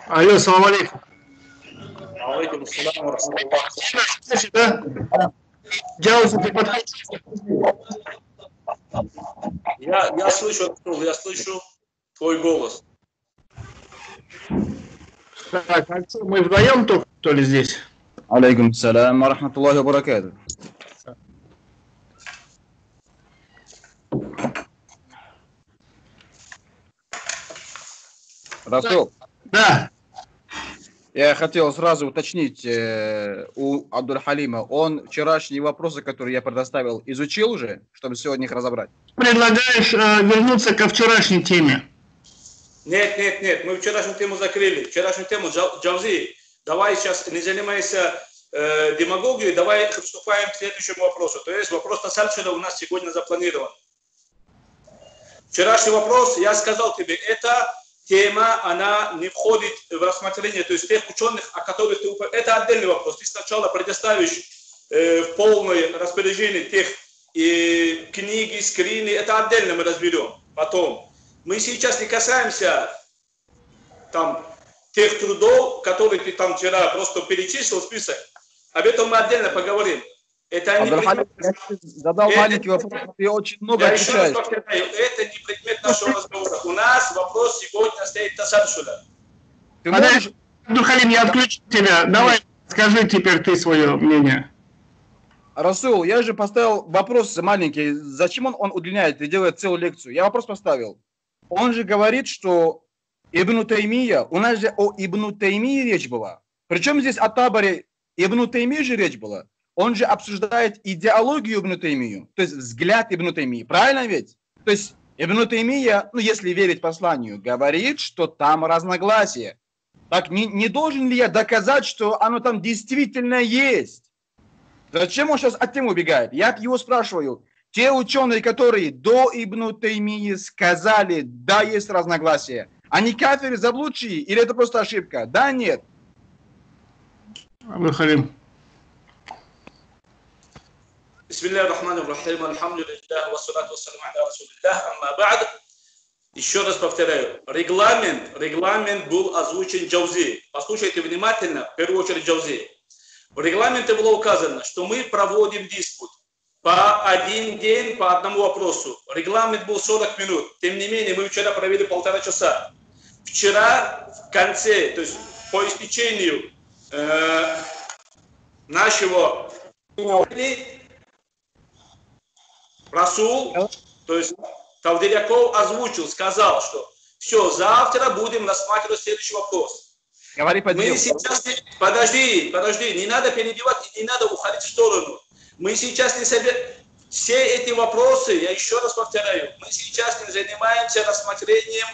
Алло, салам алейкум. Алейкум ассалам ва рахматуллах. Слышишь, да? Джаузи, ты подходишь? Я слышу твой голос. Так, а что, мы вдвоем только, что ли, здесь? Алейкум салам ва рахматуллахи ва баракатух. Расул, Да. я хотел сразу уточнить у Абдуль-Халима, он вчерашние вопросы, которые я предоставил, изучил уже, чтобы сегодня их разобрать? Предлагаешь вернуться ко вчерашней теме? Нет, мы вчерашнюю тему закрыли. Вчерашнюю тему, Джавзи, давай сейчас не занимайся демагогией, давай приступаем к следующему вопросу. То есть вопрос Тасальшина у нас сегодня запланирован. Вчерашний вопрос, я сказал тебе, эта тема, она не входит в рассмотрение, то есть тех ученых, о которых ты упомянул. Это отдельный вопрос. Ты сначала предоставишь в полное распоряжение тех книги, скрины, это отдельно мы разберем потом. Мы сейчас не касаемся там тех трудов, которые ты там вчера просто перечислил список. Об этом мы отдельно поговорим. Это не предмет... Я задал маленький вопрос, ты очень много отвечаешь. Это не предмет нашего разговора. У нас вопрос сегодня стоит Тасальшуля. Ты можешь... Абдуль-Халим, я отключу тебя. Давай, скажи теперь ты свое мнение. Расул, я же поставил вопрос маленький. Зачем он удлиняет и делает целую лекцию? Я вопрос поставил. Он же говорит, что Ибн Таймия, у нас же о Ибн Таймии речь была. Причем здесь о Табаре Ибн Таймии же речь была. Он же обсуждает идеологию Ибн Таймию, то есть взгляд Ибн Таймии. Правильно ведь? То есть Ибн Таймия, ну если верить посланию, говорит, что там разногласия. Так не должен ли я доказать, что оно там действительно есть? Зачем он сейчас от темы убегает? Я его спрашиваю. Те ученые, которые до Ибн Таймии сказали, да, есть разногласия, они кафиры, заблудшие, или это просто ошибка? Да, нет? Абдуль-Халим. Бисмиллахи рахмани рахим, алхамдулиллах, вассалату вассаламу аля расулиллах, амма ба'д. Еще раз повторяю, регламент был озвучен Джаузи. Послушайте внимательно, в первую очередь Джаузи. В регламенте было указано, что мы проводим диспут по один день, по одному вопросу. Регламент был 40 минут. Тем не менее, мы вчера провели 1,5 часа. Вчера в конце, то есть по истечению нашего Расул, то есть Тавдыряков озвучил, сказал, что все, завтра будем рассматривать следующий вопрос. Говори по делу. Подожди, не надо перебивать, не надо уходить в сторону. Мы сейчас не собираем... Все эти вопросы, я еще раз повторяю, мы сейчас не занимаемся рассмотрением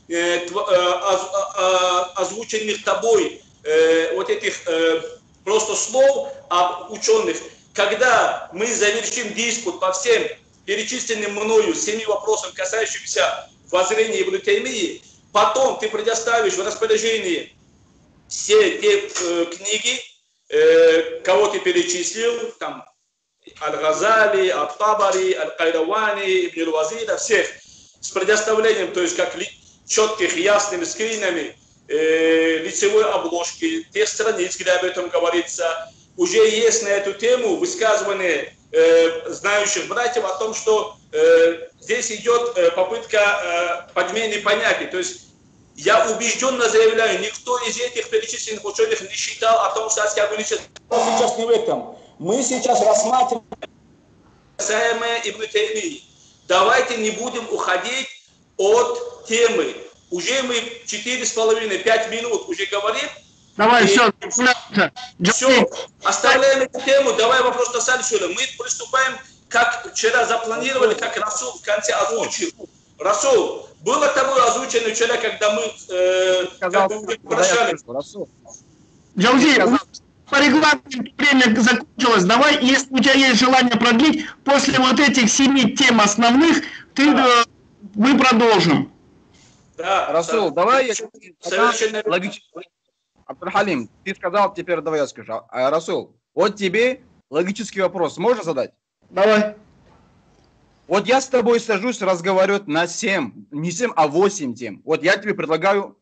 озвученных тобой вот этих просто слов об ученых. Когда мы завершим диспут по всем перечисленным мною 7 вопросам, касающимся воззрения Ибн Таймии, потом ты предоставишь в распоряжение все те книги, кого ты перечислил, там, Аль-Газали, Аль-Табари, Аль-Кайравани, Ибн Аль-Вазира, всех с предоставлением, то есть как четких, ясными скринами, лицевой обложки, тех страниц, где об этом говорится. Уже есть на эту тему высказывания знающих братьев о том, что здесь идет попытка подмены понятий. То есть я убежденно заявляю, никто из этих перечисленных ученых не считал о том, что адская аболиция. Сейчас не в этом. Мы сейчас рассматриваем касаемое Ибн Таймии. Давайте не будем уходить от темы. Уже мы 4,5-5 минут уже говорим. Давай, все. Все, оставляем эту тему. Давай вопрос на Сальшуля. Мы приступаем, как вчера запланировали, как Расул в конце озвучил. Расул, было тобой озвучено вчера, когда мы прощались? Джаузи, по регламенту время закончилось. Давай, если у тебя есть желание продлить, после вот этих 7 тем основных, мы продолжим. Да, Расул, давай я совершенно логически. Абдуль-Халим, ты сказал, теперь давай я скажу. Расул, вот тебе логический вопрос можно задать? Давай. Вот я с тобой сажусь разговаривать на 7, не 7, а 8 тем. Вот я тебе предлагаю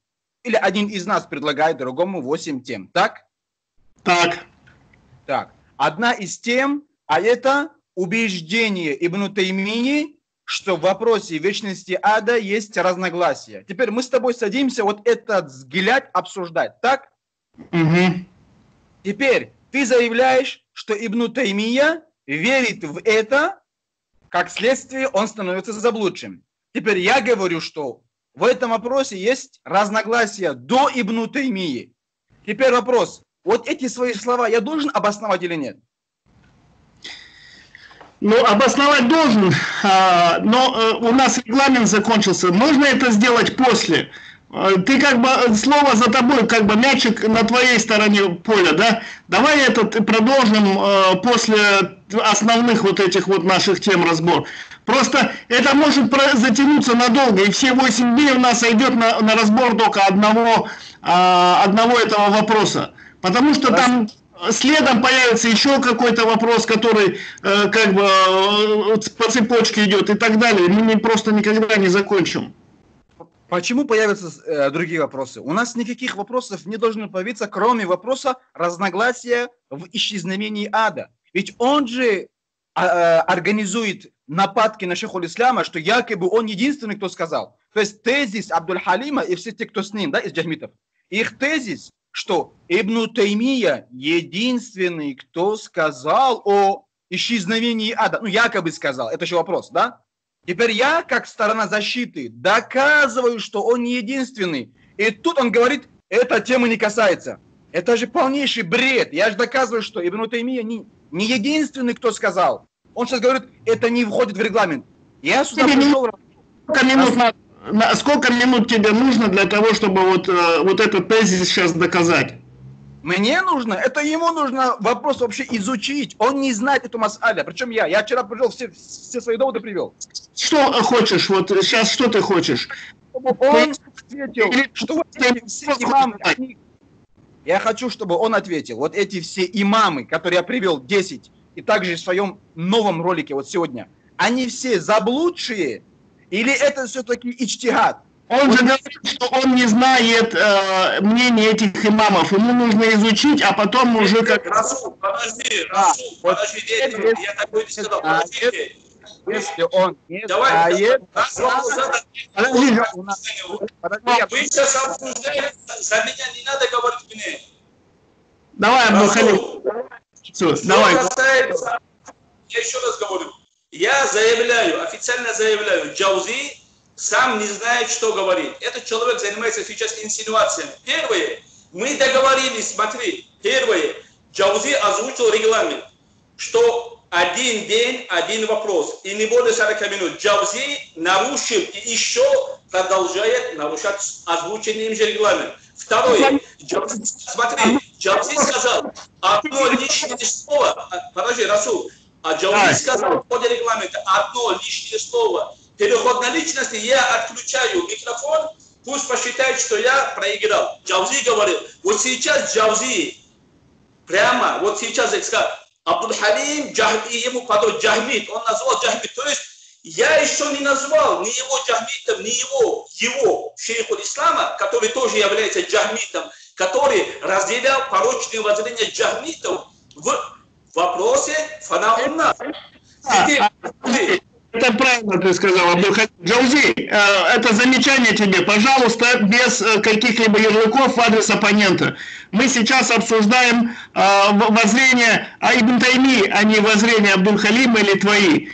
или один из нас предлагает другому 8 тем, так? Так. Так. Одна из тем, а это убеждение Ибн Таймии, что в вопросе вечности ада есть разногласия. Теперь мы с тобой садимся вот этот взгляд обсуждать, так? Угу. Теперь ты заявляешь, что Ибн Таймия верит в это, как следствие он становится заблудшим. Теперь я говорю, что в этом вопросе есть разногласия до Ибн Таймии. Теперь вопрос, вот эти свои слова я должен обосновать или нет? Ну, обосновать должен, но у нас регламент закончился. Можно это сделать после. Ты как бы, слово за тобой, как бы мячик на твоей стороне поля, да? Давай этот продолжим после основных вот этих вот наших тем разбор. Просто это может затянуться надолго, и все 8 дней у нас сойдет на разбор только одного этого вопроса. Потому что там следом появится еще какой-то вопрос, который как бы по цепочке идет и так далее. Мы просто никогда не закончим. Почему появятся другие вопросы? У нас никаких вопросов не должно появиться, кроме вопроса разногласия в исчезновении ада. Ведь он же организует нападки на шейху ислама, что якобы он единственный, кто сказал. То есть тезис Абдуль-Халима и все те, кто с ним, да, из джахмитов, их тезис, что Ибн Таймия единственный, кто сказал о исчезновении ада. Ну, якобы сказал. Это еще вопрос, да? Теперь я, как сторона защиты, доказываю, что он не единственный. И тут он говорит, эта тема не касается. Это же полнейший бред. Я же доказываю, что Ибн Таймия не единственный, кто сказал. Он сейчас говорит, это не входит в регламент. Я сюда пришел... Сколько минут тебе нужно для того, чтобы вот этот тезис сейчас доказать? Мне нужно, это ему нужно вопрос вообще изучить. Он не знает эту мас'аля. Причем я вчера привел все свои доводы привел. Что хочешь? Вот сейчас что ты хочешь? Чтобы он ответил, что вот эти все имамы, я хочу, чтобы он ответил. Вот эти все имамы, которые я привел 10, и также в своем новом ролике вот сегодня, они все заблудшие, или это все-таки ичтихад? Он же говорит, что он не знает мнения этих имамов. Ему нужно изучить, а потом уже как... Расул, подожди, я такой не сказал, подождите. Если он не Давай, знает... Вы сейчас обсуждаете, за меня не надо говорить мне. Давай, Абдул-Халим. Давай. Я еще раз говорю. Я заявляю, официально заявляю, Джаузи сам не знает, что говорит. Этот человек занимается сейчас инсинуациями. Первое, мы договорились, смотри, первое, Джаузи озвучил регламент, что один день, один вопрос, и не более 40 минут. Джаузи нарушил и еще продолжает нарушать озвученный им же регламент. Второе, смотри, Джаузи сказал одно лишнее слово, подожди, Расул, а Джаузи сказал в ходе регламента одно лишнее слово. Переход на личности, я отключаю микрофон, пусть посчитает, что я проиграл. Джаузи говорил, вот сейчас Джаузи, прямо, вот сейчас я сказал, Абдуль-Халим, ему потом Джахмит, он назвал Джахмит, то есть я еще не назвал ни его Джахмитом, ни его шейху ислама, который тоже является Джахмитом, который разделял порочные воззрения Джахмитов в вопросе фанаунна. Это правильно ты сказал, Абдул-Халим. Джаузи, это замечание тебе, пожалуйста, без каких-либо ярлыков в адрес оппонента. Мы сейчас обсуждаем воззрение Ибн Таймии, а не воззрение Абдул-Халима или твои.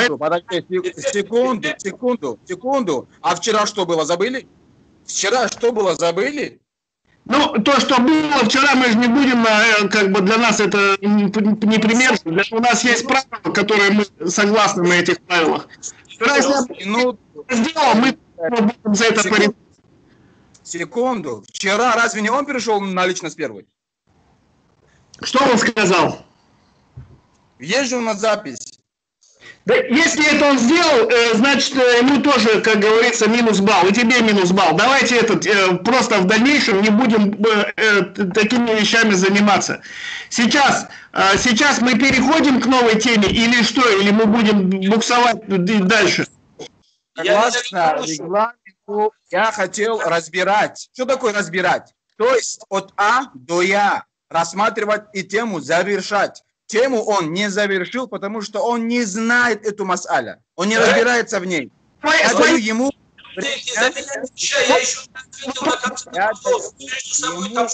Секунду. А вчера что было, забыли? Вчера что было, забыли? Ну, то, что было вчера, мы же не будем, как бы для нас это не пример. У нас есть правила, которые мы согласны на этих правилах. Вчера, если сделал, мы будем за это порядок. Секунду. Вчера разве не он перешел на личность первой? Что он сказал? Есть же у нас запись. Да, если это он сделал, значит, ему тоже, как говорится, минус балл, и тебе минус балл. Давайте просто в дальнейшем не будем такими вещами заниматься. Сейчас мы переходим к новой теме, или что? Или мы будем буксовать дальше? Согласно регламенту Я хотел разбирать. Что такое разбирать? То есть от А до Я рассматривать и тему завершать. Тему он не завершил, потому что он не знает эту мас'аля. Он не разбирается в ней. Я даю ему... Я еще не ответил на конкретный вопрос. Между собой там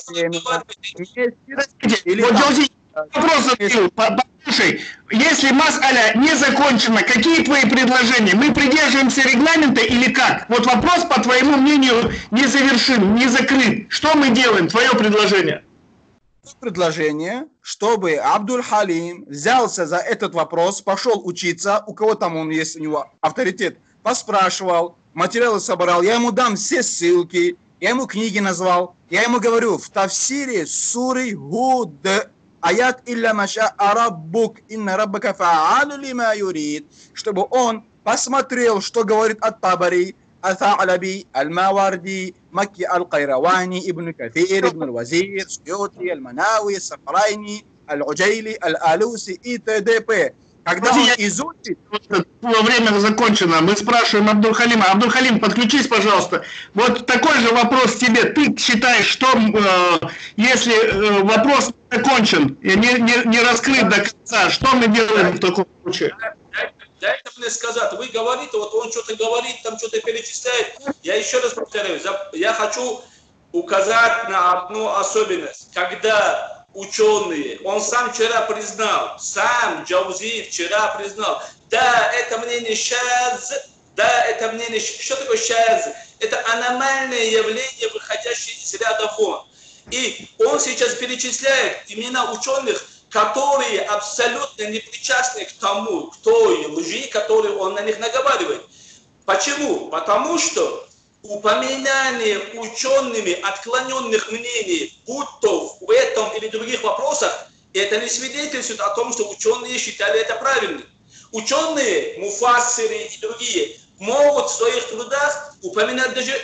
Вот, Джаузи, вопрос задаю. Послушай, если мас'аля не закончена, какие твои предложения? Мы придерживаемся регламента или как? Вот вопрос, по твоему мнению, не завершен, не закрыт. Что мы делаем? Твое предложение. Предложение, чтобы Абдуль-Халим взялся за этот вопрос, пошел учиться, у кого там он есть, у него авторитет, поспрашивал, материалы собрал, я ему дам все ссылки, я ему книги назвал, я ему говорю, в тафсире суры Худ, аят илля маша араббук, инна раббака фа'алу лима юрид, чтобы он посмотрел, что говорит ат-Табари, الثعلبي الماوردي مكي القيرواني ابن كثير ابن الوزير السيوطي المناوي السفرايني العجيلي الآلوسي и т.д.п. Когда он изучит... Время закончено. Мы спрашиваем Абдуль-Халима. Абдуль-Халим, подключись, пожалуйста. Вот такой же вопрос тебе. Ты считаешь, что если вопрос закончен, не раскрыт до конца, что мы делаем в таком случае? Дайте мне сказать, вы говорите, вот он что-то говорит, там что-то перечисляет. Я еще раз повторяю, я хочу указать на одну особенность. Когда ученые, он сам вчера признал, сам Джаузи вчера признал, да, это мнение шаз, да, это мнение, что такое шаз? Это аномальное явление, выходящее из ряда вон. И он сейчас перечисляет имена ученых, которые абсолютно не причастны к тому, к той лжи, которую он на них наговаривает. Почему? Потому что упоминание учеными отклоненных мнений, будь то в этом или других вопросах, это не свидетельствует о том, что ученые считали это правильным. Ученые, муфассиры и другие, могут в своих трудах упоминать даже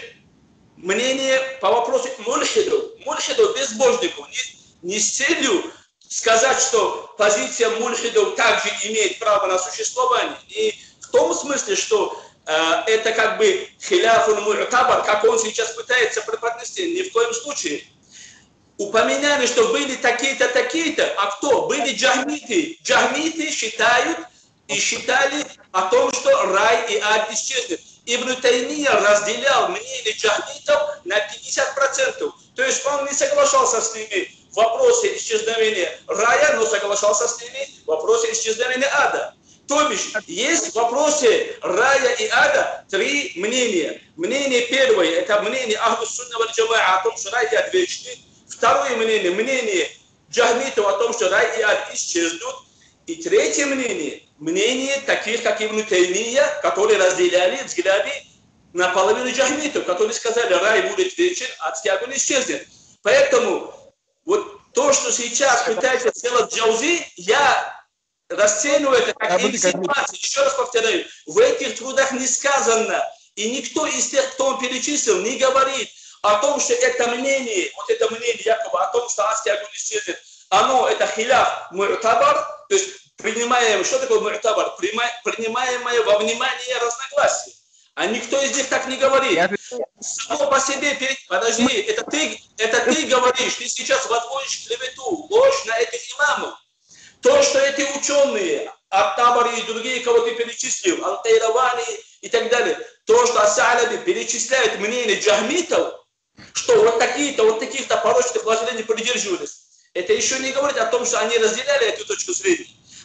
мнение по вопросу мульхидов, безбожников, не с целью сказать, что позиция мульхидов также имеет право на существование. И в том смысле, что это как бы хиляфун му'табар, как он сейчас пытается преподнести, ни в коем случае. Упоминали, что были такие-то, такие-то, а кто? Были джахмиты. Джахмиты считают и считали о том, что рай и ад исчезнет. Ибн Таймия разделял мнение джахмитов на 50%. То есть он не соглашался с ними в вопросе исчезновения рая, но соглашался с ними в вопросе исчезновения ада. То бишь, есть в вопросе рая и ада три мнения. Мнение первое, это мнение Ахлус-Сунна валь-Джамаа о том, что рай и ад вечны. Второе мнение, мнение джахмитов о том, что рай и ад исчезнут. И третье мнение, мнение таких, как Ибн Таймия, которые разделяли взгляды на половину джахмитов, которые сказали, рай будет вечен, адский огонь исчезнет. Поэтому вот то, что сейчас пытается сделать Джаузи, я расцениваю это как инсинуация. Еще раз повторяю, в этих трудах не сказано, и никто из тех, кто он перечислил, не говорит о том, что это мнение, вот это мнение якобы о том, что адский огонь исчезнет, оно это хиляф му'табар, то есть принимаемое, что такое му'табар? Принимаемое во внимание разногласия. А никто из них так не говорит. Само по себе, подожди, это ты говоришь, ты сейчас возводишь клевету, ложь на этих имамов. То, что эти ученые, ат-Табари и другие, кого ты перечислил, Ал-Кайравани и так далее, то, что Ас-Са'лаби перечисляют мнение джахмитов, что вот таких-то порочных воззрений придерживались, это еще не говорит о том, что они разделяли эту точку зрения.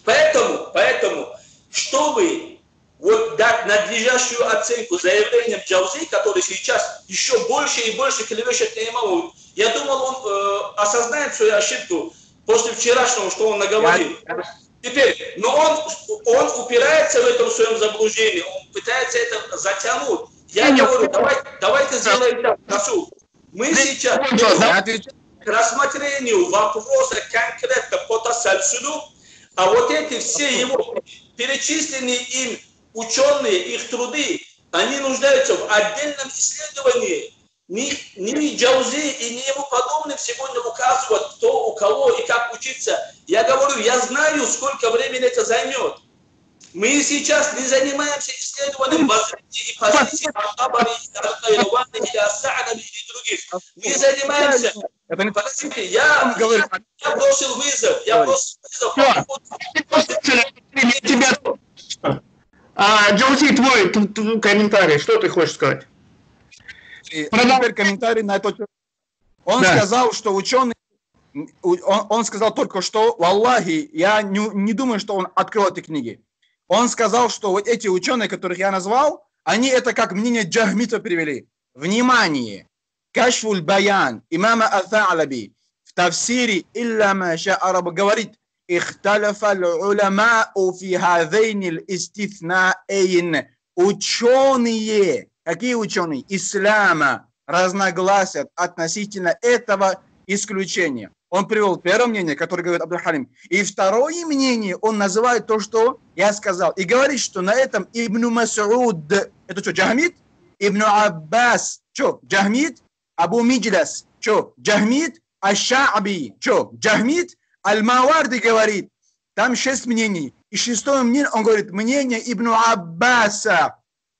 Поэтому, чтобы вот дать надлежащую оценку заявлениям Джаузи, который сейчас еще больше и больше клевещет на имамов, я думал, он осознает свою ошибку после вчерашнего, что он наговорил. Теперь, но он упирается в этом своем заблуждении, он пытается это затянуть. Я говорю, давайте сделаем так, Расул. Мы сейчас к рассмотрению вопроса конкретно по тасальсулю, а вот эти все его перечисленные им ученые, их труды, они нуждаются в отдельном исследовании. Ни Джаузи и ни ему подобным сегодня указывают, кто у кого и как учиться. Я говорю, я знаю, сколько времени это займет. Мы сейчас не занимаемся исследованиям воззрения и позиций Ат-Табари, Аль-Кайравани или Ас-Са'даби и других. Мы занимаемся. Подождите, я бросил вызов. Джоузи, твой комментарий, что ты хочешь сказать? Теперь комментарий на это. Он сказал, что ученый, он сказал только что, валлахи, я не думаю, что он открыл эти книги. Он сказал, что вот эти ученые, которых я назвал, они это как мнение Джахмита привели. Внимание! Кашфуль Баян, имама Ат-Та'лаби, в тафсире «Илля ма ша араба» говорит, «Ихталафа л-уламау фи хазейни л-истифнаэйн». Ученые, какие ученые? Ислама разногласят относительно этого исключения. Он привел первое мнение, которое говорит Абдуль-Халим. И второе мнение, он называет то, что я сказал. И говорит, что на этом Ибн Мас'уд, это что, Джахмид? Ибн Аббас, что, Джахмид? Абу Миджлас, что, Джахмид? Аш-Ша'би, что, Джахмид? Аль-Маварди говорит, там 6 мнений. И шестое мнение, он говорит, мнение Ибн Аббаса.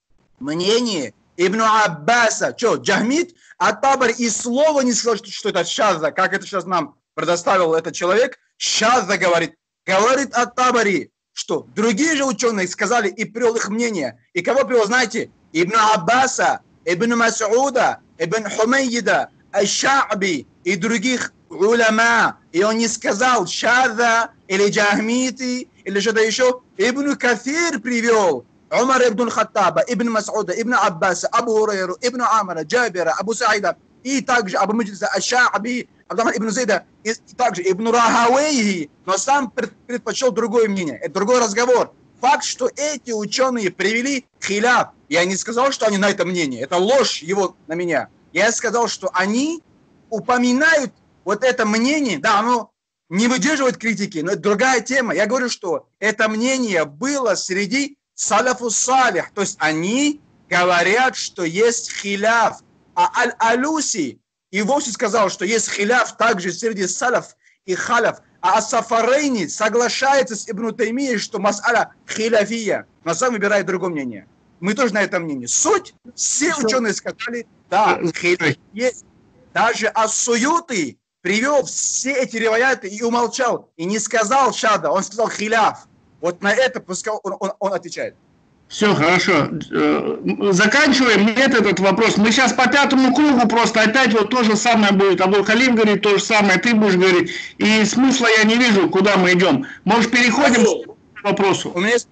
Мнение Ибн Аббаса, что, Джахмид? Ат-Табари и слова не сказал, что это шаза, как это сейчас нам предоставил этот человек. Шаза говорит Ат-Табари, что другие же ученые сказали и привел их мнение. И кого привел, знаете? Ибн Аббаса, Ибн Мас'уда, Ибн Хумейда, Аш-Ша'би и других уляма. И он не сказал шаза или джахмити или что-то еще. Ибн Кафир привел. Умар ибн Хаттаба, ибн Мас'уда, ибн Аббаса, Абу Хурайру, ибн Амара, Джабира, Абу Саида, и также Абу Миджлиса, Аш-Ша'би, Абдаман ибн Зейда, и также ибн Рахавейхи, но сам предпочел другое мнение, это другой разговор. Факт, что эти ученые привели хиляф, я не сказал, что они на это мнение, это ложь его на меня. Я сказал, что они упоминают вот это мнение, да, оно не выдерживает критики, но это другая тема. Я говорю, что это мнение было среди салафу салих, то есть они говорят, что есть хиляф. А Аль-Алуси и вовсе сказал, что есть хиляф также среди салаф и халяф. А Ас-Сафарейни соглашается с Ибн Таймией, что мас'аля хиляфия, но сам выбирает другое мнение. Мы тоже на этом мнении. Суть, все ученые сказали, да, хиляф есть. Даже Ас-Суюти привел все эти риваяты и умолчал, и не сказал шада, он сказал хиляф. Вот на это пускай он отвечает. Все, хорошо. Заканчиваем. Нет этот вопрос. Мы сейчас по 5-му кругу просто опять вот то же самое будет. Абдуль-Халим говорит то же самое, ты будешь говорить. И смысла я не вижу, куда мы идем. Может, переходим к вопросу? У меня есть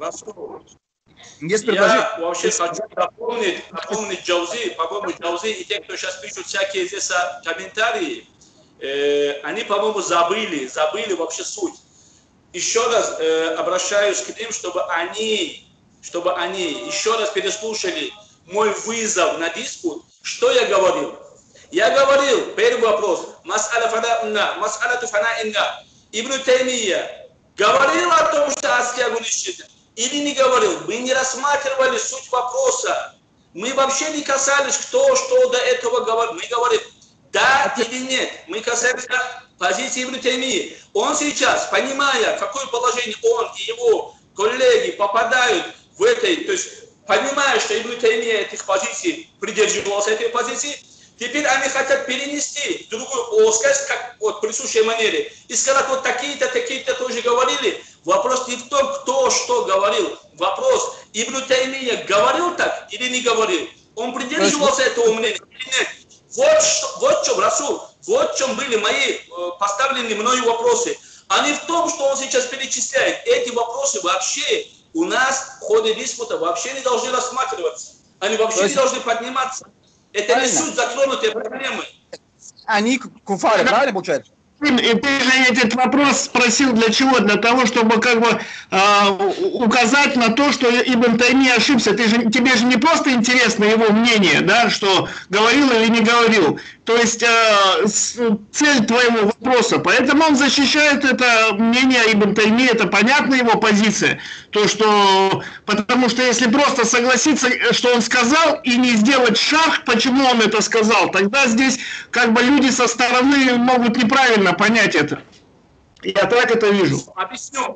я вообще хочу напомнить Джаузи, по-моему, Джаузи и те, кто сейчас пишут всякие здесь комментарии, они, по-моему, забыли вообще суть. Еще раз обращаюсь к ним, чтобы они еще раз переслушали мой вызов на диспут. Что я говорил? Я говорил, первый вопрос, мас'алату фанa'инна. Ибн Таймия говорил о том, что Аскиягун исчезнет, или не говорил? Мы не рассматривали суть вопроса. Мы вообще не касались, кто что до этого говорил. Мы говорим, да или нет. Мы касаемся позиции Ибн Таймии. Он сейчас, понимая, в какое положение он и его коллеги попадают в этой, то есть понимая, что Ибн Таймия этих позиций придерживался этой позиции, теперь они хотят перенести в другую плоскость, как вот в присущей манере, и сказать, вот такие-то тоже говорили. Вопрос не в том, кто что говорил. Вопрос, Ибн Таймия говорил так или не говорил? Он придерживался этого мнения или нет? Вот в чем, Расул, вот в чем были мои поставленные мною вопросы. А не в том, что он сейчас перечисляет. Эти вопросы вообще у нас в ходе диспута вообще не должны рассматриваться. Они вообще не должны подниматься. Это не суть затронутой проблемы. Они куфары, правильно получается? И ты же этот вопрос спросил для чего? Для того, чтобы как бы указать на то, что Ибн Таймия ошибся. Тебе же не просто интересно его мнение, да, что говорил или не говорил. То есть цель твоего вопроса. Поэтому он защищает это мнение Ибн Таймии, это понятна его позиция. Потому что если просто согласиться, что он сказал, и не сделать шаг, почему он это сказал, тогда здесь как бы люди со стороны могут неправильно понять это. Я так это вижу. Объясню,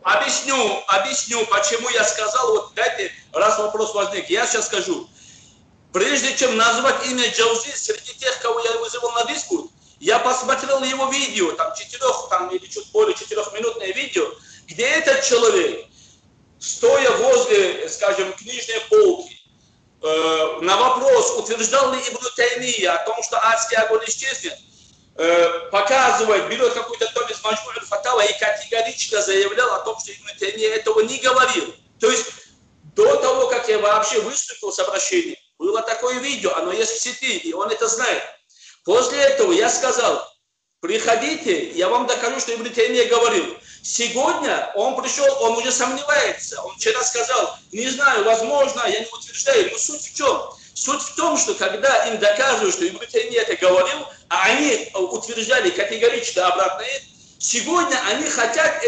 почему я сказал, вот дайте, раз вопрос возник, я сейчас скажу. Прежде чем назвать имя Джаузи, среди тех, кого я вызывал на диспут, я посмотрел его видео, там или чуть более 4-минутное видео, где этот человек, стоя возле, скажем, книжной полки, на вопрос, утверждал ли Ибн Таймия о том, что адский огонь исчезнет, показывает, берет какой-то том из Маджму аль-Фатава и категорично заявлял о том, что Ибн Таймия этого не говорил. То есть до того, как я вообще выступил с обращением, было такое видео, оно есть в сети, и он это знает. После этого я сказал, приходите, я вам докажу, что Ибн Таймия говорил. Сегодня он пришел, он уже сомневается. Он вчера сказал, не знаю, возможно, я не утверждаю. Но суть в чем? Суть в том, что когда им доказывают, что Ибн Таймия это говорил, а они утверждали категорично обратное, сегодня они хотят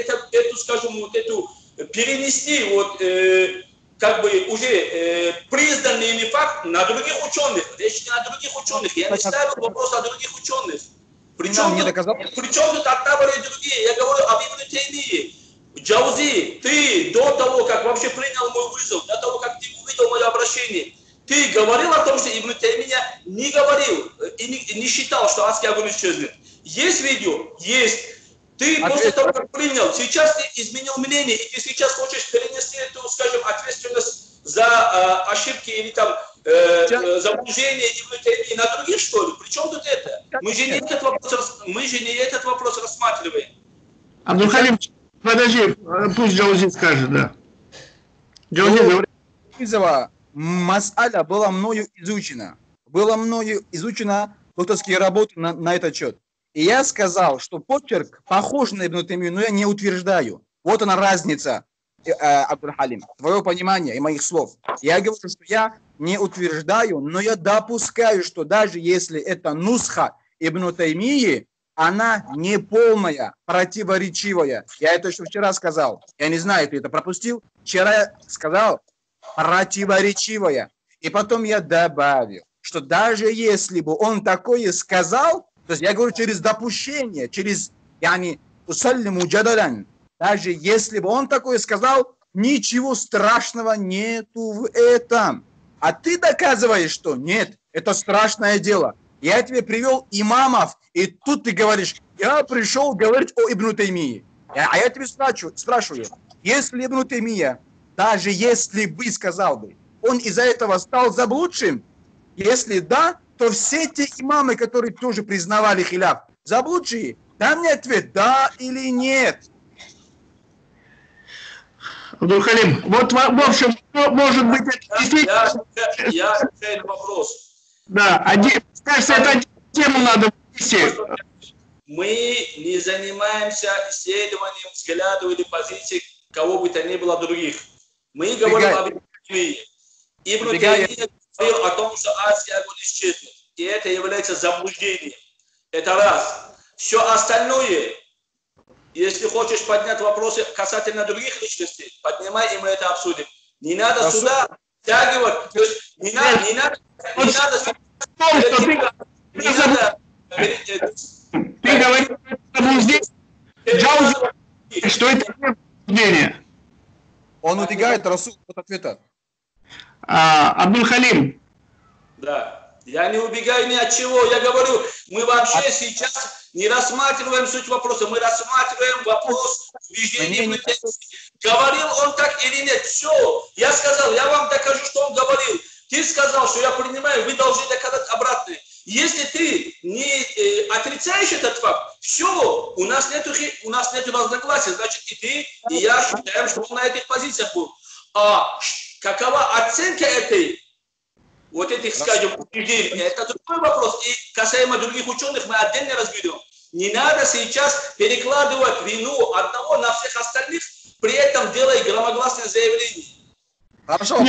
эту перенести как бы уже признанный ими факт на других ученых. Речь не на других ученых. Я не ставил вопрос о других ученых. Причем тут оттабали другие. Я говорю об Ибн Таймии. Джаузи, ты до того, как вообще принял мой вызов, до того, как ты увидел мое обращение, ты говорил о том, что Ибн Таймия не говорил и не считал, что адский огонь исчезнет. Есть видео? Есть. Ты после того, как принял, сейчас ты изменил мнение, и ты сейчас хочешь перенести эту, скажем, ответственность за ошибки или там заблуждение Ибн Таймии на других, что ли? При чем тут это? Мы же не этот вопрос рассматриваем. Абдулхалим, подожди, пусть Джаузи скажет, да. Джаузи, говори. Мас'аля была мною изучена. Докторские работы на этот счет. И я сказал, что почерк похож на Ибн Таймию, но я не утверждаю. Вот она разница, Абдулхалим, твое понимание и моих слов. Я говорю, что я не утверждаю, но я допускаю, что даже если это нусха Ибн Таймии, она не полная, противоречивая. Я это еще вчера сказал. Я не знаю, ты это пропустил. Вчера я сказал противоречивая. И потом я добавил, что даже если бы он такое сказал, то есть я говорю через допущение, через усаллиму джадалян. Даже если бы он такое сказал, ничего страшного нету в этом. А ты доказываешь, что нет, это страшное дело. Я тебе привел имамов, и тут ты говоришь, я пришел говорить о Ибн Таймии. А я тебе спрашиваю, если Ибн Таймия, даже если бы сказал бы, он из-за этого стал заблудшим, если да, то все те имамы, которые тоже признавали хиляф, заблудшие, дай мне ответ, да или нет. Абдулхалим, вот в общем, может быть, это действительно... Я отвечаю на вопрос. Да, кажется, это тему надо ввести. Мы не занимаемся исследованием взглядов или позиций кого бы то ни было других. Мы говорим об Ибн Таймии. Ибн Таймия говорил о том, что адский огонь исчезнет. И это является заблуждением. Это раз. Все остальное, если хочешь поднять вопросы касательно других личностей, поднимай, и мы это обсудим. Не надо сюда втягивать. То есть не надо. Ты говоришь о заблуждении, что это заблуждение. Он убегает, Расул, от ответа. Абдулхалим. Да. Я не убегаю ни от чего. Я говорю, мы вообще сейчас не рассматриваем суть вопроса. Мы рассматриваем вопрос убеждения. Говорил он так или нет. Все. Я сказал, я вам докажу, что он говорил. Ты сказал, что я принимаю, вы должны доказать обратное. Если ты не отрицаешь этот факт, все, у нас нету разногласий. Значит, и ты, и я считаем, что он на этих позициях был. А какова оценка этих, скажем, убеждений, это другой вопрос. И касаемо других ученых мы отдельно разберем. Не надо сейчас перекладывать вину одного на всех остальных, при этом делая громогласное заявление. Хорошо,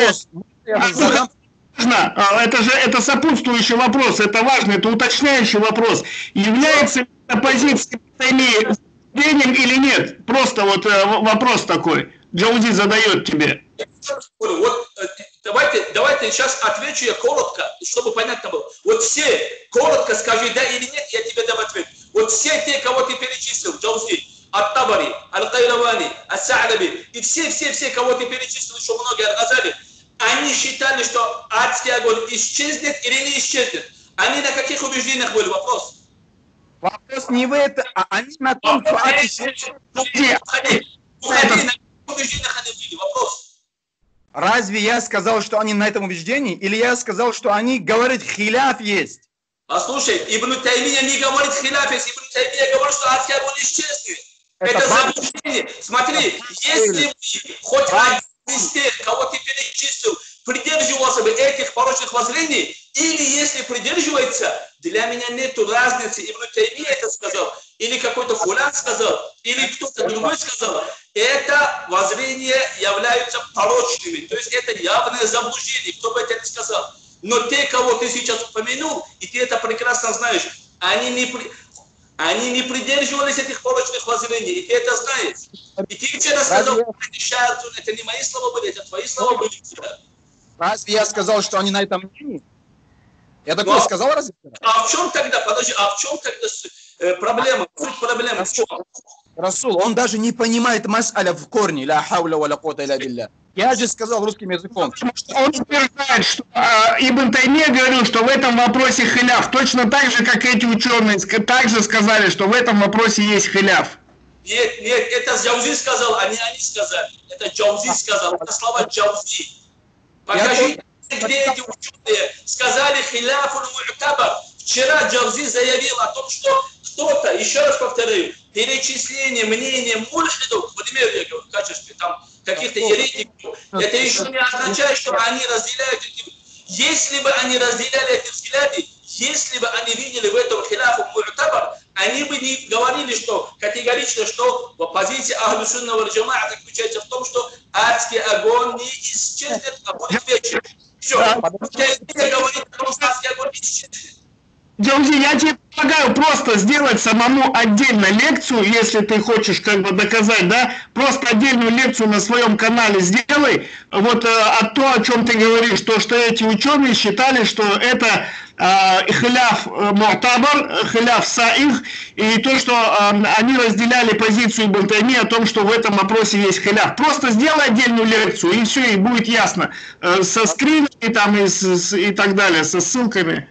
это сопутствующий вопрос, это важно, это уточняющий вопрос. Является ли эта позиция убеждением или нет? Просто вот вопрос такой. Джаузи задает тебе. Вот давайте сейчас отвечу я коротко, чтобы понятно было. Вот все, коротко скажи, да или нет, я тебе дам ответ. Вот все те, кого ты перечислил, Джаузи, Ат-Табари, Аль-Кайравани, Ас-Са'даби и все, кого ты перечислил, еще многие Аль-Газали, они считали, что адский огонь исчезнет или не исчезнет. Они на каких убеждениях были? Вопрос. Вопрос не в этом, а они на том, что ад исчезнет. Уходи, на каких убеждениях они были? Вопрос. Разве я сказал, что они на этом убеждении, или я сказал, что они говорят, хиляф есть? Послушай, Ибн Таймия не говорит хиляф, если Ибн Таймия говорит, что адский огонь исчезнет. Это заблуждение. Смотри, если бы хоть один из тех, кого ты перечислил, придерживался бы этих порочных воззрений, или если придерживается, для меня нету разницы, Ибн Таймия это сказал, или какой-то фулян сказал, или кто-то другой сказал, это воззрения являются порочными, то есть это явное заблуждение, кто бы это ни сказал. Но те, кого ты сейчас упомянул, и ты это прекрасно знаешь, они не придерживались этих порочных воззрений, и ты это знаешь. И ты вчера сказал, это не мои слова были, это твои слова были вчера. Разве я сказал, что они на этом мнении? Я такое сказал, разве? А в чем тогда, подожди, а в чем тогда проблема? Суть проблемы в чем? Расул, он даже не понимает мас'аля в корне. Ля хауля ва ля куата илля билля. Я же сказал русским языком. Он утверждает, что Ибн Таймия говорил, что в этом вопросе хиляф. Точно так же, как эти ученые также сказали, что в этом вопросе есть хиляф. Нет, это Джаузи сказал, а не они сказали. Это Джаузи сказал, это слова Джаузи. Покажи, где эти ученые сказали хиляфун му'табар. Вчера Джаузи заявил о том, что кто-то, еще раз повторяю, перечисление мнения мульхидов, например, я говорю, в качестве там каких-то еретиков, это еще не означает, что они разделяют эти... Если бы они разделяли эти взгляды, если бы они видели в этом хиляфу му'табар, они бы не говорили, что категорично, что в позиции Ахлю Сунна валь Джамаа заключается в том, что адский огонь не исчезнет, а будет вечен. Все. Я говорю, что адский огонь не исчезнет. Джаузи, я тебе предлагаю просто сделать самому отдельно лекцию, если ты хочешь как бы доказать, да, просто отдельную лекцию на своем канале сделай, вот то, о чем ты говоришь, то, что эти ученые считали, что это хиляф му'табар, хиляф саих, и то, что они разделяли позицию Ибн Таймии о том, что в этом вопросе есть хиляф. Просто сделай отдельную лекцию, и все, и будет ясно, со скринами там и так далее, со ссылками.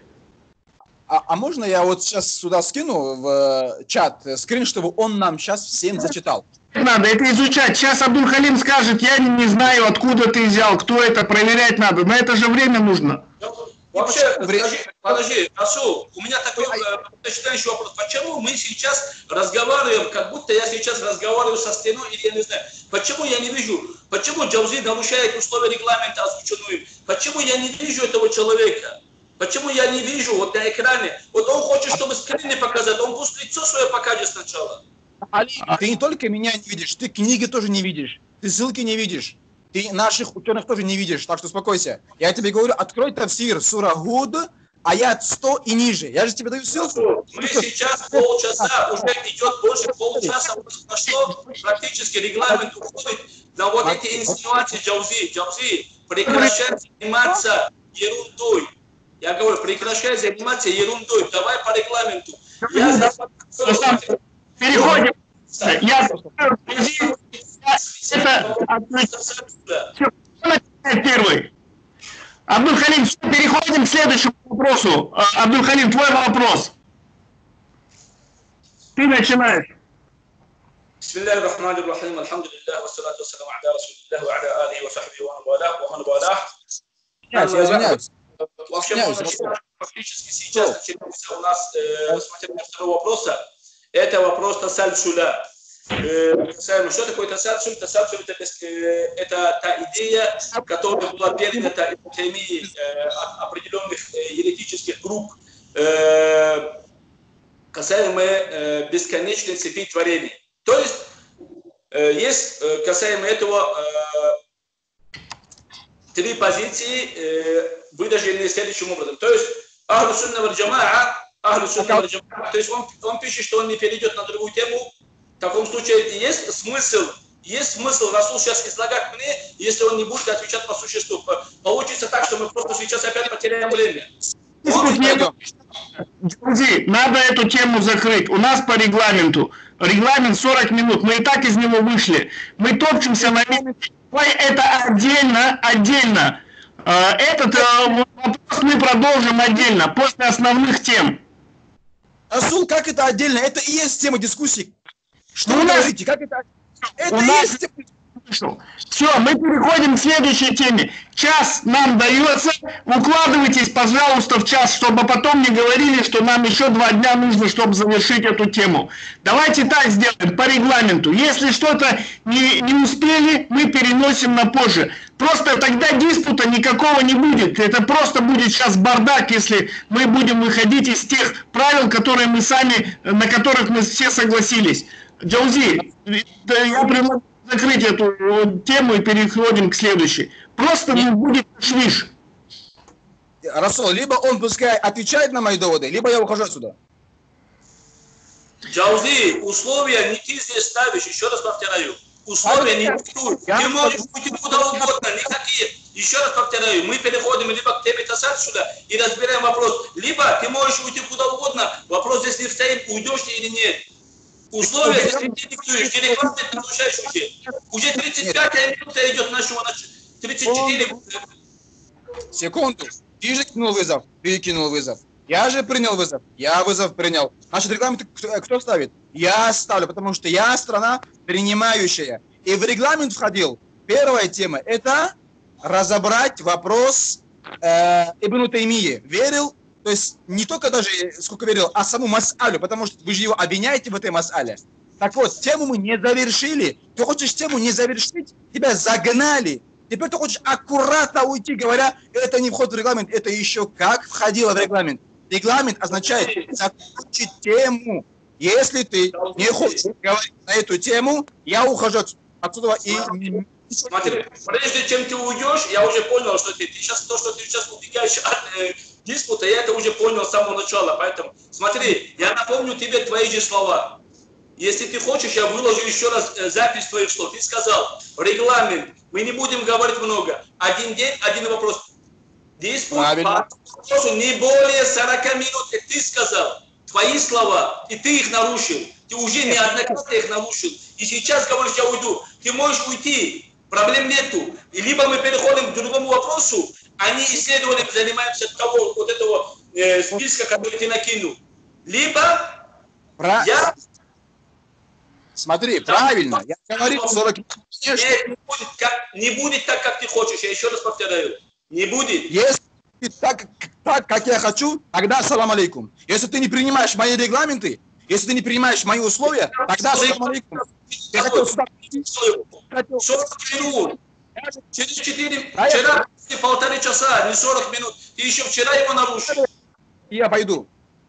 А можно я вот сейчас сюда скину в чат скрин, чтобы он нам сейчас всем зачитал? Надо это изучать. Сейчас Абдул-Халим скажет, я не знаю, откуда ты взял, кто это, проверять надо. На это же время нужно. Вообще, подожди, Расул, у меня такой начинающий вопрос. Почему мы сейчас разговариваем, как будто я сейчас разговариваю со стеной, или я не знаю. Почему я не вижу, почему Джаузи нарушает условия регламента, озвученные? Почему я не вижу этого человека? Почему я не вижу вот на экране? Вот он хочет, чтобы скрины показать, он пусть лицо свое покажет сначала. Али, ты не только меня не видишь, ты книги тоже не видишь, ты ссылки не видишь, ты наших ученых тоже не видишь, так что успокойся. Я тебе говорю, открой тафсир, сура Гуд, аят 100 и ниже. Я же тебе даю ссылку. Мы сейчас полчаса, уже идет больше полчаса, прошло, практически регламент уходит на вот эти инсинуации Джаузи. Джаузи, прекращай заниматься ерундой. Я говорю, прекращай заниматься ерундой, давай по регламенту. Переходим. Это первый. Абдул-Халим, переходим к следующему вопросу. Абдул-Халим, твой вопрос. Ты начинаешь. Бисмиллахир рахманир рахим, алхамдулиллах, вассалату вассаламу аля расулиллах, ва аля алихи ва сахбихи ва ман валах. Я извиняюсь. Вообще, фактически сейчас начинается у нас рассмотрение второго вопроса. Это вопрос Тасальсуля. Что такое Тасальсуль? Тасальсуль это та идея, которая была передана Ибн Таймии от определенных еретических групп, касаемо бесконечной цепи творений. То есть, есть касаемо этого три позиции, выдержанные следующим образом. То есть, Ахлю Сунна валь Джамаа, то есть он пишет, что он не перейдет на другую тему. В таком случае есть смысл Расул сейчас излагать мне, если он не будет отвечать по существу. Получится так, что мы просто сейчас опять потеряем время. Друзья, надо эту тему закрыть. У нас по регламенту. Регламент 40 минут. Мы и так из него вышли. Мы топчемся на месте. Это отдельно. Этот вопрос мы продолжим отдельно, после основных тем. Расул, как это отдельно? Это и есть тема дискуссии. Что вы говорите? Как это? Это и есть тема. Все, мы переходим к следующей теме. Час нам дается. Укладывайтесь, пожалуйста, в час, чтобы потом не говорили, что нам еще 2 дня нужно, чтобы завершить эту тему. Давайте так сделаем, по регламенту. Если что-то не успели, мы переносим на позже. Просто тогда диспута никакого не будет. Это просто будет сейчас бардак, если мы будем выходить из тех правил, которые мы сами, на которых мы все согласились. Джаузи, я предлагаю закрыть эту тему и переходим к следующей. Просто не будет швиш. Расул, либо он пускай отвечает на мои доводы, либо я ухожу отсюда. Джаузи, условия не ты здесь ставишь, еще раз повторяю. Условия не диктуют. Ты можешь уйти куда угодно, никакие. Еще раз повторяю, мы переходим либо к теме Тасад сюда и разбираем вопрос. Либо ты можешь уйти куда угодно, вопрос здесь не стоит, уйдешь ты или нет. Условия здесь не диктуешь, ты регламент нарушаешь уйти. Уже 35 минута идет нашего, 34. Секунду. Ты же перекинул вызов. Я же принял вызов. Я вызов принял. Значит, регламент кто ставит? Я ставлю, потому что я страна принимающая. И в регламент входил. Первая тема – это разобрать вопрос Ибн Таймии. Верил, то есть не только даже сколько верил, а саму мас'алю, потому что вы же его обвиняете в этой мас'але. Так вот, тему мы не завершили. Ты хочешь тему не завершить, тебя загнали. Теперь ты хочешь аккуратно уйти, говоря, это не входит в регламент. Это еще как входило в регламент. Регламент означает закончить тему. Если ты не хочешь говорить на эту тему, я ухожу отсюда и... Смотри, прежде чем ты уйдешь, я уже понял, что ты сейчас, то, что ты сейчас убегаешь от диспута, я это уже понял с самого начала. Поэтому, смотри, я напомню тебе твои же слова. Если ты хочешь, я выложу еще раз запись твоих слов. Ты сказал, регламент, мы не будем говорить много. 1 день, 1 вопрос. Диспут по вопросу не более 40 минут. Это ты сказал. Твои слова, и ты их нарушил. Ты уже неоднократно их нарушил. И сейчас говоришь, я уйду. Ты можешь уйти, проблем нету. И либо мы переходим к другому вопросу, а не исследованием занимаемся того, вот этого списка, который ты накинул. Либо я... Смотри, правильно. Я говорил 40 минут. Нет, не будет так, как ты хочешь. Я еще раз повторяю. Не будет. Если так, как я хочу, тогда ассаламу алейкум. Если ты не принимаешь мои регламенты, если ты не принимаешь мои условия, тогда ассаламу алейкум. Я хотел сюда... 40 минут. Через 4... Вчера 1,5 часа, не 40 минут. Ты еще вчера его нарушил. Я пойду.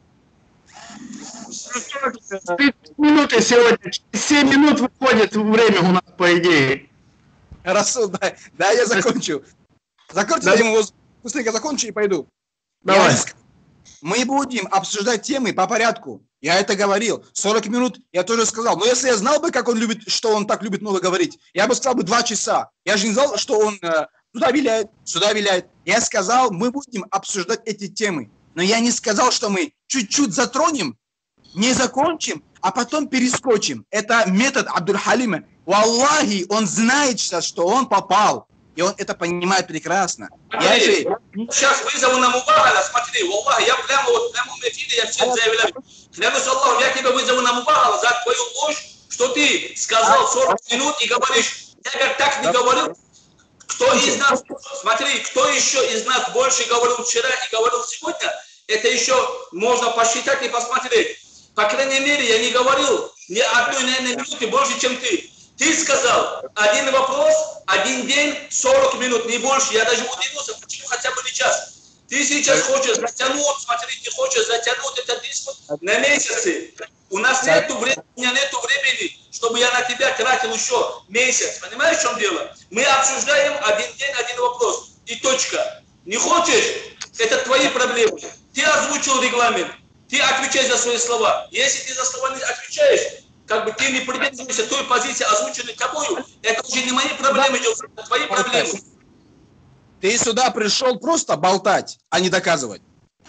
30 минуты сегодня. 7 минут выходит время у нас, по идее. Расул, да, я закончу. Закончу, я ему быстренько закончу и пойду. Давай. Мы будем обсуждать темы по порядку. Я это говорил. 40 минут я тоже сказал. Но если я знал бы, как он любит, что он так любит много говорить, я бы сказал бы 2 часа. Я же не знал, что он туда виляет. Я сказал, мы будем обсуждать эти темы. Но я не сказал, что мы чуть-чуть затронем, не закончим, а потом перескочим. Это метод Абдуль-Халима. Валлахи, он знает сейчас, что он попал. И он это понимает прекрасно. Сейчас вызову на Мубагала, смотри, Аллах, я прямо в эфире, я всем заявляю. Клянусь Аллаху, я тебя вызову на Мубагала за твою ложь, что ты сказал 40 минут и говоришь, я так не говорил. Кто из нас, смотри, кто еще из нас больше говорил вчера и говорил сегодня, это еще можно посчитать и посмотреть. По крайней мере, я не говорил ни одной, наверное, минуты больше, чем ты. Ты сказал, 1 вопрос, 1 день, 40 минут, не больше. Я даже удивился, почему хотя бы не час. Ты сейчас хочешь затянуть, смотри, ты хочешь затянуть этот диспут на месяцы. У нас нету времени, у меня нету времени, чтобы я на тебя тратил еще месяц. Понимаешь, в чем дело? Мы обсуждаем 1 день, 1 вопрос. И точка. Не хочешь? Это твои проблемы. Ты озвучил регламент. Ты отвечаешь за свои слова. Если ты за слова не отвечаешь, как бы ты не придерживаешься той позиции, озвученной тобою, это уже не мои проблемы, это твои проблемы. Ты сюда пришел просто болтать, а не доказывать.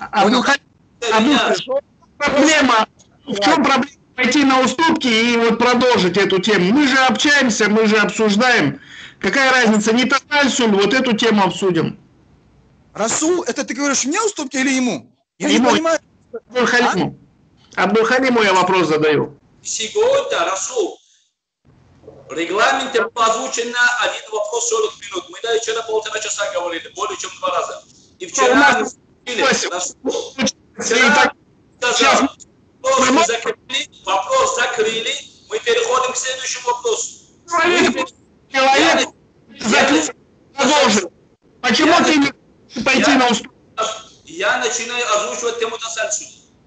Проблема, в чем проблема пойти на уступки и вот продолжить эту тему? Мы же общаемся, мы же обсуждаем. Какая разница, не тасальсуль, вот эту тему обсудим. Расул, это ты говоришь мне уступки или ему? Я Ему. не понимаю. Абдулхалиму. Абдулхалиму я вопрос задаю. Сегодня, Расул, в регламенте было озвучено один вопрос 40 минут. Мы до вчера 1,5 часа говорили, более чем 2 раза. И вчера мы сказали, вопрос закрыли, мы переходим к следующему вопросу. Человек продолжит. Почему ты не хочешь пойти на уступки? Я начинаю озвучивать тему тасальсуль.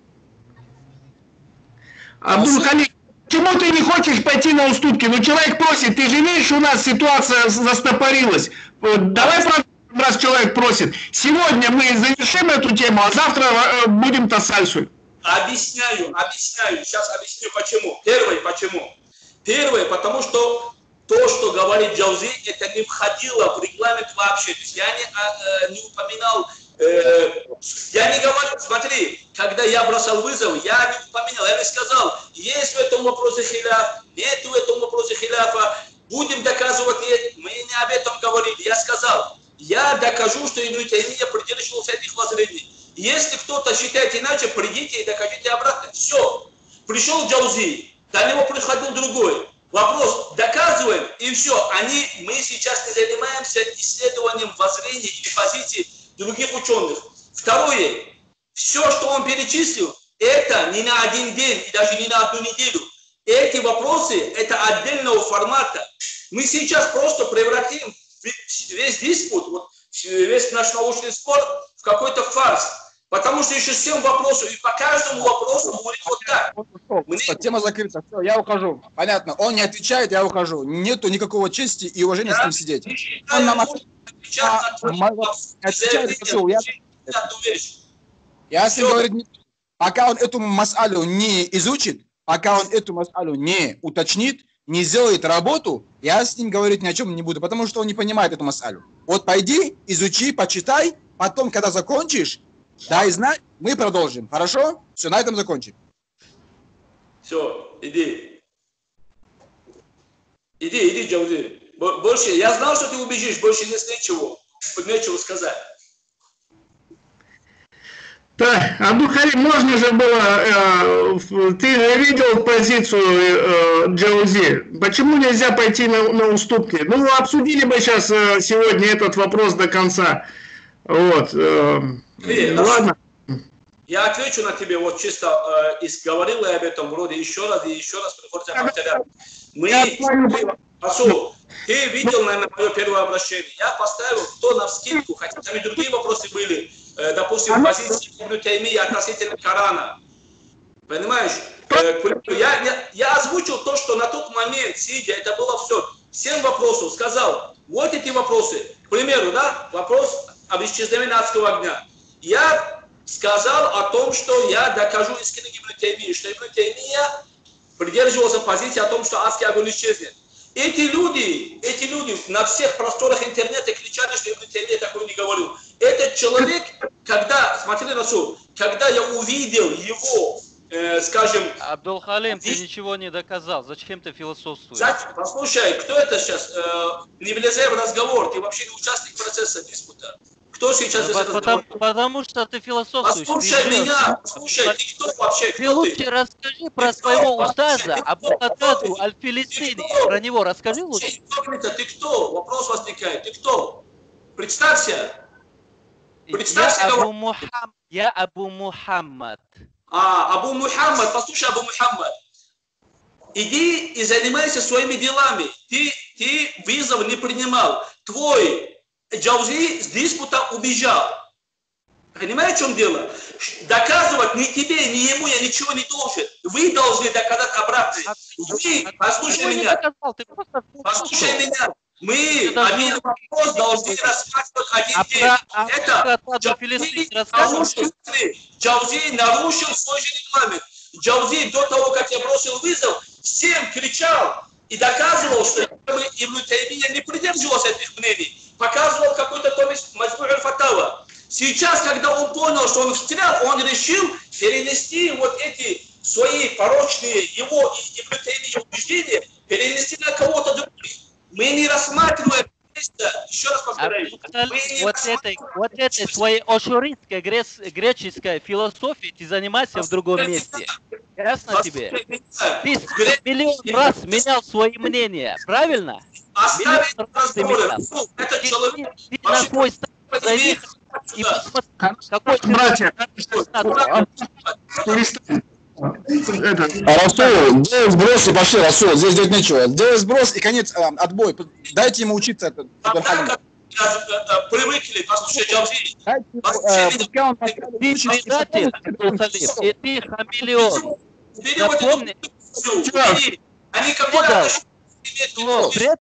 Абдулхалим, почему ты не хочешь пойти на уступки? Ну, человек просит, ты же видишь, у нас ситуация застопорилась. Давай продолжим, раз человек просит. Сегодня мы завершим эту тему, а завтра будем тасальсуль. Объясняю. Сейчас объясню почему. Первое, потому что то, что говорит Джаузи, это не входило в регламент вообще. То есть я не упоминал, я не говорю, смотри, когда я бросал вызов, я не упоминал, я не сказал, есть в этом вопросе хиляф, нет в этом вопросе хиляфа, будем доказывать, нет, мы не об этом говорили. Я сказал, я докажу, что Ибн Таймия придерживался этих воззрений. Если кто-то считает иначе, придите и докажите обратно. Все. Пришел Джаузи, до него приходил другой. Вопрос доказываем, и все. Мы сейчас не занимаемся исследованием воззрений или позиций других ученых. Второе. Все, что он перечислил, это не на один день и даже не на одну неделю. Эти вопросы, это отдельного формата. Мы сейчас просто превратим весь диспут, весь наш научный спор в какой-то фарс. Потому что еще 7 вопросов, и по каждому вопросу будет вот так. Тема закрыта, все, я ухожу. Понятно, он не отвечает, я ухожу. Нету никакого чести и уважения с ним сидеть. Он нам отвечает, я с ним говорю, пока он эту мас'алю не изучит, пока он эту мас'алю не уточнит, не сделает работу, я с ним говорить ни о чем не буду, потому что он не понимает эту мас'алю. Вот пойди, изучи, почитай, потом, когда закончишь, дай знать, мы продолжим. Хорошо? Все, на этом закончим. Все, иди, Джаузи. Больше, я знал, что ты убежишь, больше нечего сказать. Да, Абдулхалим, можно же было, ты видел позицию Джаузи, почему нельзя пойти на уступки? Ну, обсудили бы сейчас сегодня этот вопрос до конца. Вот, ладно. Я отвечу на тебе, вот чисто говорил я об этом вроде еще раз приходится повторять. Ты видел, наверное, мое первое обращение. Я поставил то навскидку, хотя там и другие вопросы были, допустим, позиции Ибн Таймии относительно Корана. Понимаешь? Я озвучил то, что на тот момент, сидя, это было все. 7 вопросов. Сказал, вот эти вопросы. К примеру, да, вопрос об исчезновении адского огня. Я сказал о том, что я докажу из книги Ибн Таймии, что Ибн Таймия придерживался позиции о том, что адский огонь исчезнет. Эти люди на всех просторах интернета кричали, что Ибн Таймия такой не говорил. Этот человек, когда, смотри, Расул, когда я увидел его, скажем... Абдулхалим, ты ничего не доказал. Зачем ты философствуешь? Послушай, кто это сейчас? Не влезай в разговор, ты вообще не участник процесса диспута. Кто сейчас здесь разговаривает? Потому что ты философствуешь. Послушай меня, послушай, ты кто вообще? Ты лучше расскажи про своего устаза, Абу-Катаду Аль-Филистини. Про него расскажи лучше. Ты кто? Вопрос возникает. Ты кто? Представься. Я Абу Мухаммад. Абу Мухаммад, послушай, Абу Мухаммад. Иди и занимайся своими делами. Ты вызов не принимал. Твой Джаузи с диспута убежал. Понимаете, в чем дело? Доказывать ни тебе, ни ему я ничего не должен. Вы должны доказать обратное. Вы, послушай меня. Послушай меня. Мы один вопрос должны рассматривать один день. Это Джаузи нарушил свой же регламент. Джаузи до того, как я бросил вызов, всем кричал и доказывал, что Ибн Таймия не придерживался этих мнений. Показывал какой-то томик Маджму аль-Фатава. Сейчас, когда он понял, что он встрял, он решил перенести вот эти свои порочные его и убеждения, перенести на кого-то другого. Мы не рассматриваем, еще раз повторяю, вот этой своей ошуритской греческой философией ты занимаешься в другом месте. Ясно тебе? Ты миллион раз менял свои мнения, правильно? оставить Миллион раз ты разговоры. менял. Ну, этот человек Ты на свой стан зайди и посмотри, какой ты... Братья, Расул, делай сброс и пошли, Расул, здесь делать нечего. Делай сброс и конец, отбой. Дайте ему учиться. Привыкли послушать Джавзи. Ты предатель, Иерусалим, и ты хамелеон. Запомни, Они ко мне предатель